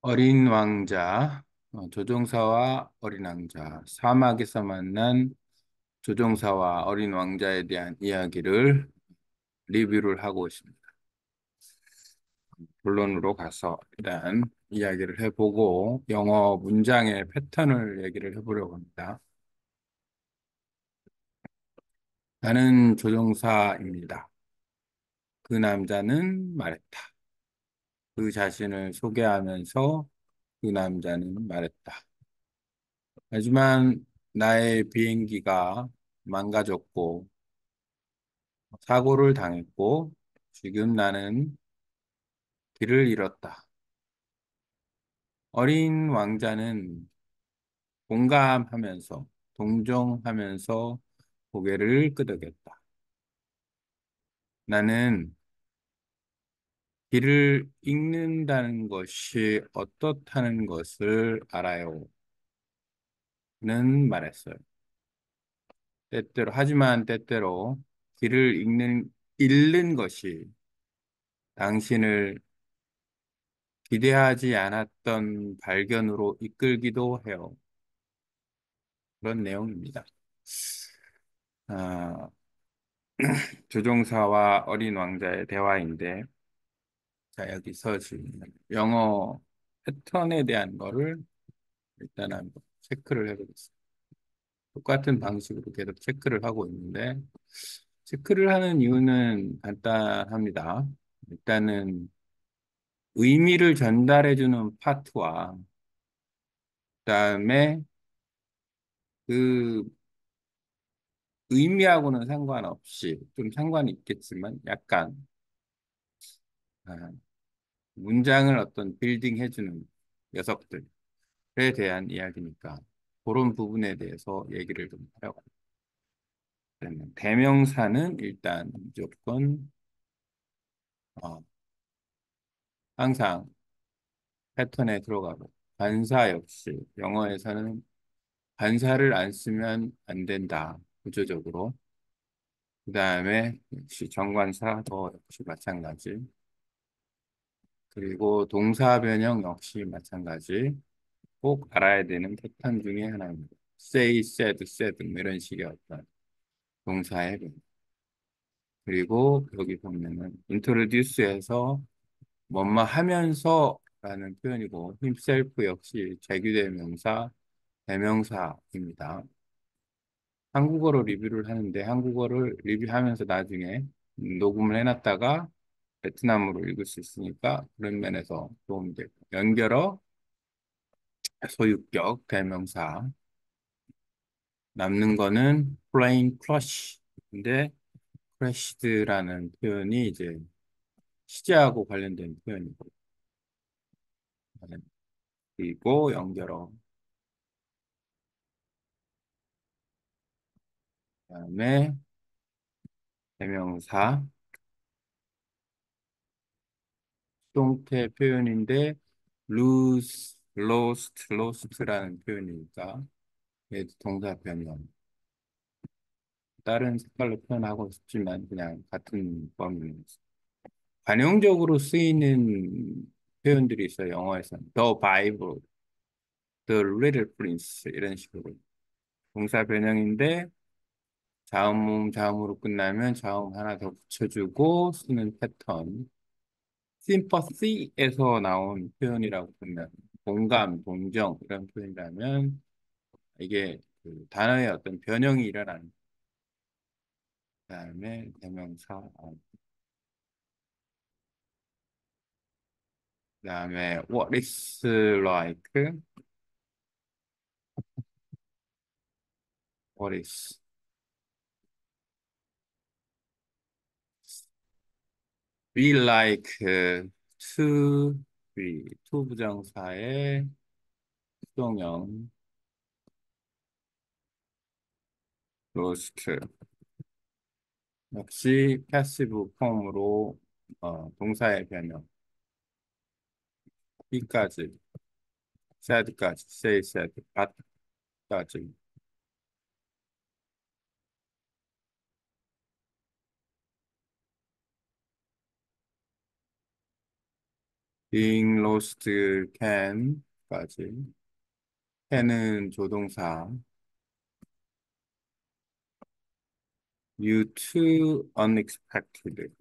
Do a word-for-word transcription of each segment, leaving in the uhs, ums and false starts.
어린 왕자, 어, 조종사와 어린 왕자, 사막에서 만난 조종사와 어린 왕자에 대한 이야기를 리뷰를 하고 있습니다. 본론으로 가서 일단 이야기를 해보고 영어 문장의 패턴을 얘기를 해보려고 합니다. 나는 조종사입니다. 그 남자는 말했다. 그 자신을 소개하면서 그 남자는 말했다. 하지만 나의 비행기가 망가졌고 사고를 당했고 지금 나는 길을 잃었다. 어린 왕자는 공감하면서 동정하면서 고개를 끄덕였다. 나는 길을 잃는다는 것이 어떻다는 것을 알아요. 는 말했어요. 때때로, 하지만 때때로 길을 잃는, 잃는 것이 당신을 기대하지 않았던 발견으로 이끌기도 해요. 그런 내용입니다. 아, 조종사와 어린 왕자의 대화인데, 자, 여기서 지금 영어 패턴에 대한 거를 일단 한번 체크를 해보겠습니다. 똑같은 방식으로 계속 체크를 하고 있는데, 체크를 하는 이유는 간단합니다. 일단은 의미를 전달해주는 파트와, 그다음에 그 의미하고는 상관없이, 좀 상관이 있겠지만, 약간, 아, 문장을 어떤 빌딩 해주는 녀석들에 대한 이야기니까 그런 부분에 대해서 얘기를 좀 하려고 합니다. 대명사는 일단 무조건 어, 항상 패턴에 들어가고 관사 역시 영어에서는 관사를 안 쓰면 안 된다. 구조적으로. 그 다음에 역시 정관사 더 역시 마찬가지. 그리고 동사 변형 역시 마찬가지. 꼭 알아야 되는 패턴 중에 하나입니다. say, said, said 뭐 이런 식의 어떤 동사의 변형. 그리고 여기 보면은 introduce에서 뭐뭐 하면서라는 표현이고 himself 역시 제규대명사, 대명사입니다. 한국어로 리뷰를 하는데 한국어를 리뷰하면서 나중에 녹음을 해놨다가 베트남어로 읽을 수 있으니까 그런 면에서 도움이 되고 연결어, 소유격, 대명사 남는 거는 plane crush인데 crashed라는 표현이 이제 시제하고 관련된 표현이고 그리고 연결어 그다음에 대명사 수동태 표현인데 lose, lost, lost라는 표현이니까 얘도 동사 변형 다른 색깔로 표현하고 싶지만 그냥 같은 범위입니다. 관용적으로 쓰이는 표현들이 있어요. 영어에서는 The Bible, The Little Prince 이런 식으로 동사 변형인데 자음, 자음으로 끝나면 자음 하나 더 붙여주고 쓰는 패턴. sympathy에서 나온 표현이라고 보면 공감, 동정 이런 표현이라면 이게 그 단어의 어떤 변형이 일어나는 그다음에 대명사, 어, 그다음에 what is like, what is be like to be to 부정사의 수동형 로스트 역시 패시브 폼으로 어, 동사의 변형 be까지 said까지 say said but까지 being lost can까지. can은 조동사. you too unexpected.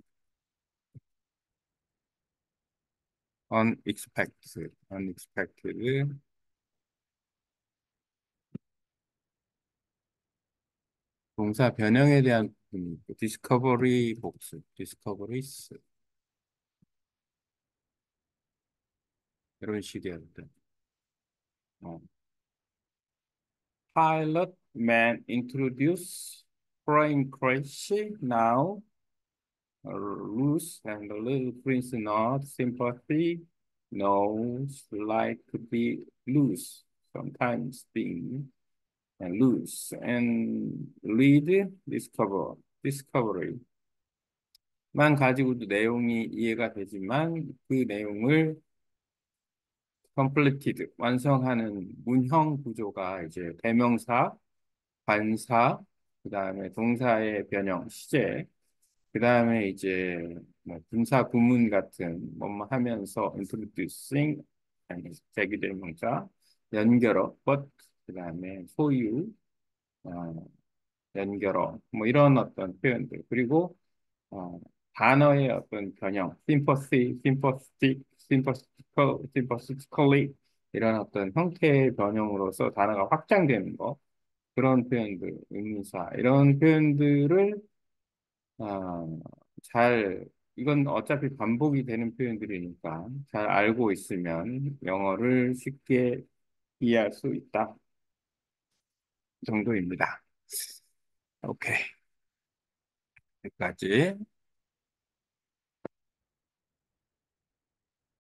unexpected. unexpected. 동사 변형에 대한 부분이 있고, discovery 복수, discoveries 이런 식이었다. 어. Pilot man introduce flying crash now loose and the little prince not sympathy knows like to be loose sometimes being and loose and lead discover discovery 만 가지고도 내용이 이해가 되지만 그 내용을 completed 완성하는 문형 구조가 이제 대명사, 관사, 그다음에 동사의 변형, 시제, 그다음에 이제 뭐 분사 구문 같은 뭐뭐 하면서 introducing 아니 대기대명사, 연결어, but 그다음에 소유, 어, 연결어 뭐 이런 어떤 표현들 그리고 어, 단어의 어떤 변형, sympathy, sympathetic, sympathical, sympathetically 이런 어떤 형태의 변형으로서 단어가 확장되는 거 그런 표현들, 의문사 이런 표현들을 어, 잘 이건 어차피 반복이 되는 표현들이니까 잘 알고 있으면 영어를 쉽게 이해할 수 있다 정도입니다. 오케이. 여기까지.